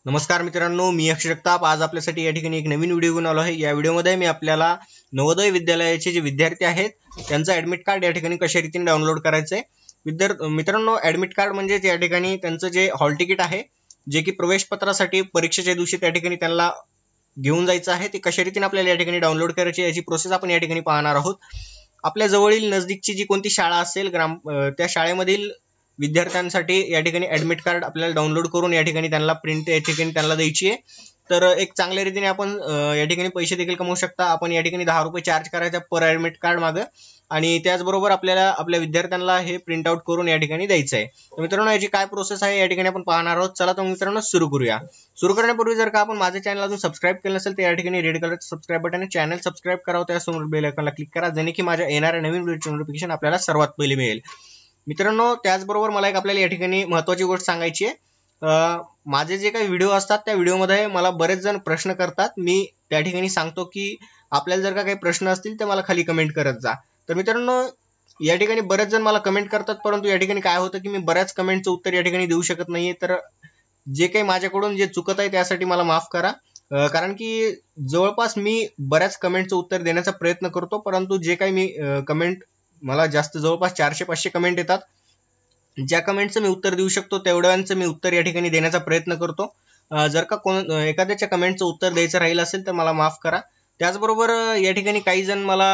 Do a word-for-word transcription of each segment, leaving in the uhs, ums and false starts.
नमस्कार मित्रांनो, मी अक्षय जगताप आज आपल्यासाठी या ठिकाणी एक नवीन व्हिडिओ घेऊन आलो आहे। या व्हिडिओमध्ये मी आपल्याला नवोदय विद्यालयाचे जे विद्यार्थी आहेत त्यांचं ॲडमिट कार्ड या ठिकाणी कशा रीतीने डाउनलोड करायचं आहे। विद्यार्थी मित्रांनो, ॲडमिट कार्ड म्हणजे या ठिकाणी त्यांचं जे हॉल तिकीट आहे, जे की प्रवेशपत्रासाठी परीक्षेच्या दिवशी त्या ठिकाणी त्यांना घेऊन जायचं आहे, ते कशा रीतीने आपल्याला या ठिकाणी डाउनलोड करायची याची प्रोसेस आपण या ठिकाणी पाहणार आहोत। आपल्या जवळील नजदीकची जी कोणती शाळा असेल ग्राम त्या शाळेमधील विद्यार्थ्यांसाठी या ठिकाणी ॲडमिट कार्ड आपल्याला डाउनलोड करून या ठिकाणी त्यांना प्रिंट या ठिकाणी त्यांना द्यायची आहे। तर एक चांगल्या रीतीने आपण या ठिकाणी पैसे देखील कमवू शकता। आपण या ठिकाणी दहा रुपये चार्ज करायचा पर ॲडमिट कार्ड मागं, आणि त्याचबरोबर आपल्याला आपल्या विद्यार्थ्यांना हे प्रिंट आउट करून या ठिकाणी द्यायचं आहे। तर मित्रांनो, याची काय प्रोसेस आहे या ठिकाणी आपण पाहणार आहोत। चला तर मित्रांनो सुरू करूया। सुरू करण्यापूर्वी जर का आपण माझे चॅनल अजून सबस्क्राईब केलं नसेल तर या ठिकाणी रेड कलरचं सबस्क्राईब बटन आहे, चॅनल सबस्क्राईब करावं, त्यासमोर बेल आयकॉनला क्लिक करा, जेणे की माझ्या येणाऱ्या नवीन व्हिडिओचे नोटिफिकेशन आपल्याला सर्वात पहिले मिळेल। मित्रांनो, त्याचबरोबर मला एक आपल्याला या ठिकाणी महत्त्वाची गोष्ट सांगायची आहे। माझे जे काही व्हिडिओ असतात त्या व्हिडिओमध्ये मला बरेच जण प्रश्न करतात, मी त्या ठिकाणी सांगतो की आपल्याला जर का काही प्रश्न असतील तर मला खाली कमेंट करत जा। तर मित्रांनो, या ठिकाणी बरेच जण मला कमेंट करतात, परंतु या ठिकाणी काय होतं की मी बऱ्याच कमेंटचं उत्तर या ठिकाणी देऊ शकत नाहीये। तर जे काही माझ्याकडून जे चुकत आहे त्यासाठी मला माफ करा, कारण की जवळपास मी बऱ्याच कमेंटचं उत्तर देण्याचा प्रयत्न करतो, परंतु जे काही मी कमेंट मला जास्त जवळपास चारशे पाचशे कमेंट येतात, ज्या कमेंटचं मी उत्तर देऊ शकतो तेवढ्यांचं मी उत्तर या ठिकाणी देण्याचा प्रयत्न करतो। जर का कोण एखाद्याच्या कमेंटचं उत्तर द्यायचं राहिलं असेल तर मला माफ करा। त्याचबरोबर या ठिकाणी काही जण मला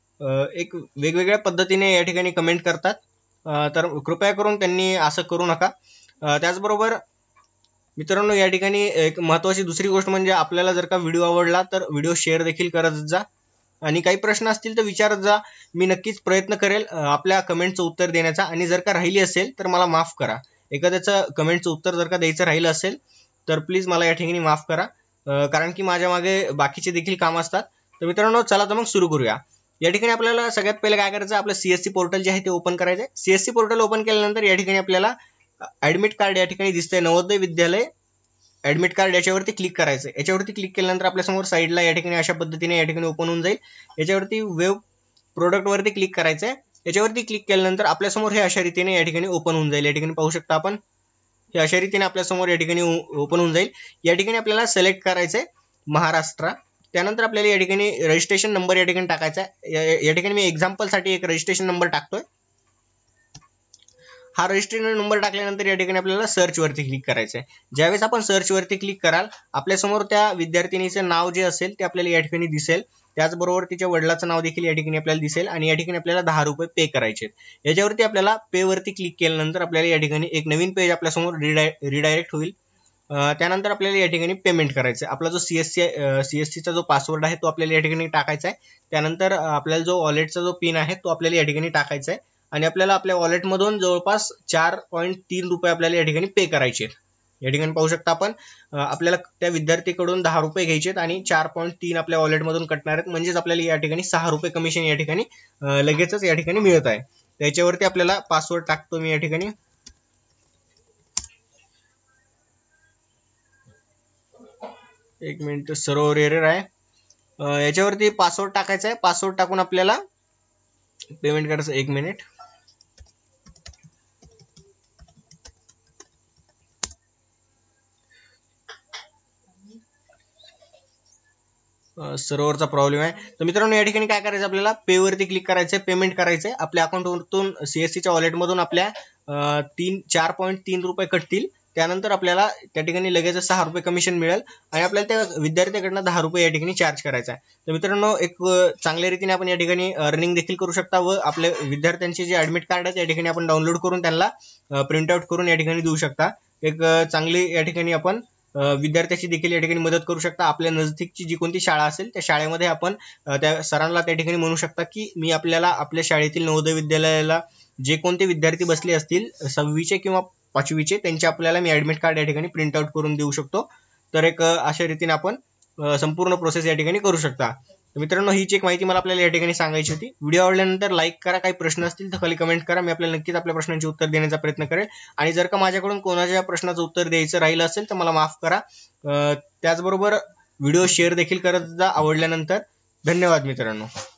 एक वेगवेगळ्या पद्धतीने या ठिकाणी कमेंट करतात, तर कृपया करून त्यांनी असं करू नका। त्याचबरोबर मित्रांनो, या ठिकाणी एक महत्त्वाची दुसरी गोष्ट म्हणजे आपल्याला जर का व्हिडिओ आवडला तर व्हिडिओ शेअर देखील करत जा, आणि काही प्रश्न असतील तर विचारत जा, मी नक्कीच प्रयत्न करेल आपल्या कमेंटचं उत्तर देण्याचा। आणि जर का राहिली असेल तर मला माफ करा, एखाद्याचं कमेंटचं उत्तर जर का द्यायचं राहिलं असेल तर प्लीज मला या ठिकाणी माफ करा, कारण की माझ्या मागे बाकीचे देखील काम असतात। तर मित्रांनो, चला तर मग सुरू करूया। या ठिकाणी आपल्याला सगळ्यात पहिले काय करायचं, आपलं सीएससी पोर्टल जे आहे ते ओपन करायचं आहे। सीएससी पोर्टल ओपन केल्यानंतर या ठिकाणी आपल्याला ॲडमिट कार्ड या ठिकाणी दिसतंय, नवोदय विद्यालय ॲडमिट कार्ड, याच्यावरती क्लिक करायचं आहे। याच्यावरती क्लिक केल्यानंतर आपल्यासमोर साईडला या ठिकाणी अशा पद्धतीने या ठिकाणी ओपन होऊन जाईल। याच्यावरती वेब प्रोडक्टवरती क्लिक करायचं आहे। याच्यावरती क्लिक केल्यानंतर आपल्यासमोर हे अशा रीतीने या ठिकाणी ओपन होऊन जाईल। या ठिकाणी पाहू शकता आपण, हे अशा रीतीने आपल्यासमोर या ठिकाणी ओपन होऊन जाईल। या ठिकाणी आपल्याला सिलेक्ट करायचं आहे महाराष्ट्र। त्यानंतर आपल्याला या ठिकाणी रजिस्ट्रेशन नंबर या ठिकाणी टाकायचा आहे। या ठिकाणी मी एक्झाम्पलसाठी एक रजिस्ट्रेशन नंबर टाकतोय। हा रजिस्ट्रेशन नंबर टाकल्यानंतर या ठिकाणी आपल्याला सर्च वरती क्लिक करायचं आहे। ज्यावेळेस आपण सर्च वरती क्लिक कराल, आपल्यासमोर त्या विद्यार्थिनीचं नाव जे असेल ते आपल्याला या ठिकाणी दिसेल। त्याचबरोबर तिच्या वडिलाचं नाव देखील या ठिकाणी आपल्याला दिसेल, आणि या ठिकाणी आपल्याला दहा रुपये पे करायचे आहेत। याच्यावरती आपल्याला पे वरती क्लिक केल्यानंतर आपल्याला या ठिकाणी एक नवीन पेज आपल्यासमोर रिडाय रिडायरेक्ट होईल। त्यानंतर आपल्याला या ठिकाणी पेमेंट करायचं आहे। आपला जो सीएससी सीएससीचा जो पासवर्ड आहे तो आपल्याला या ठिकाणी टाकायचा आहे। त्यानंतर आपल्याला जो वॉलेटचा जो पिन आहे तो आपल्याला या ठिकाणी टाकायचा आहे, आणि आपल्याला आपल्या वॉलेटमधून जवळपास चार पॉईंट तीन रुपये आपल्याला या ठिकाणी पे करायचे आहेत। या ठिकाणी पाहू शकता आपण, आपल्याला त्या विद्यार्थीकडून दहा रुपये घ्यायचे आहेत आणि चार पॉईंट तीन आपल्या वॉलेटमधून कटणार आहेत, म्हणजेच आपल्याला या ठिकाणी सहा रुपये कमिशन या ठिकाणी लगेचच या ठिकाणी मिळत आहे। त्याच्यावरती आपल्याला पासवर्ड टाकतो मी या ठिकाणी, एक मिनिट सर्व्हर एरर आहे। याच्यावरती पासवर्ड टाकायचा आहे। पासवर्ड टाकून आपल्याला पेमेंट करायचं, एक मिनिट। सर्व्हरचा प्रॉब्लेम आहे। तर मित्रांनो, या ठिकाणी काय करायचं, आपल्याला पे वरती क्लिक करायचं आहे, पेमेंट करायचं आहे। आपल्या अकाउंटवरून सीएससीच्या वॉलेटमधून आपल्या तीन चार पॉईंट तीन रुपये कटतील। त्यानंतर आपल्याला त्या ठिकाणी लगेच सहा रुपये कमिशन मिळेल, आणि आपल्याला त्या विद्यार्थ्याकडनं दहा रुपये या ठिकाणी चार्ज करायचा आहे। तर मित्रांनो, एक चांगल्या रीतीने आपण या ठिकाणी अर्निंग देखील करू शकता, व आपल्या विद्यार्थ्यांचे जे ॲडमिट कार्ड आहे त्या ठिकाणी आपण डाउनलोड करून त्यांना प्रिंट आउट करून या ठिकाणी देऊ शकता। एक चांगली या ठिकाणी आपण विद्यार्थ्याची देखील या ठिकाणी मदत करू शकता। आपल्या नजदीकची जी कोणती शाळा असेल त्या शाळेमध्ये आपण त्या सरांना त्या ठिकाणी म्हणू शकता की मी आपल्याला आपल्या शाळेतील नवोदय विद्यालयाला जे कोणते विद्यार्थी बसले असतील सहावीचे किंवा पाचवीचे, त्यांचे आपल्याला मी ॲडमिट कार्ड या ठिकाणी प्रिंट आउट करून देऊ शकतो। तर एक अशा रीतीने आपण संपूर्ण प्रोसेस या ठिकाणी करू शकता। तर मित्रांनो, हीच एक माहिती मला आपल्याला या ठिकाणी सांगायची होती। व्हिडिओ आवडल्यानंतर लाईक करा, काही प्रश्न असतील तर खाली कमेंट करा, मी आपल्याला नक्कीच आपल्या प्रश्नांचे उत्तर देण्याचा प्रयत्न करेल। आणि जर का माझ्याकडून कोणाच्या प्रश्नाचं उत्तर द्यायचं राहिलं असेल तर मला माफ करा। त्याचबरोबर व्हिडिओ शेअर देखील करत जा आवडल्यानंतर। धन्यवाद मित्रांनो।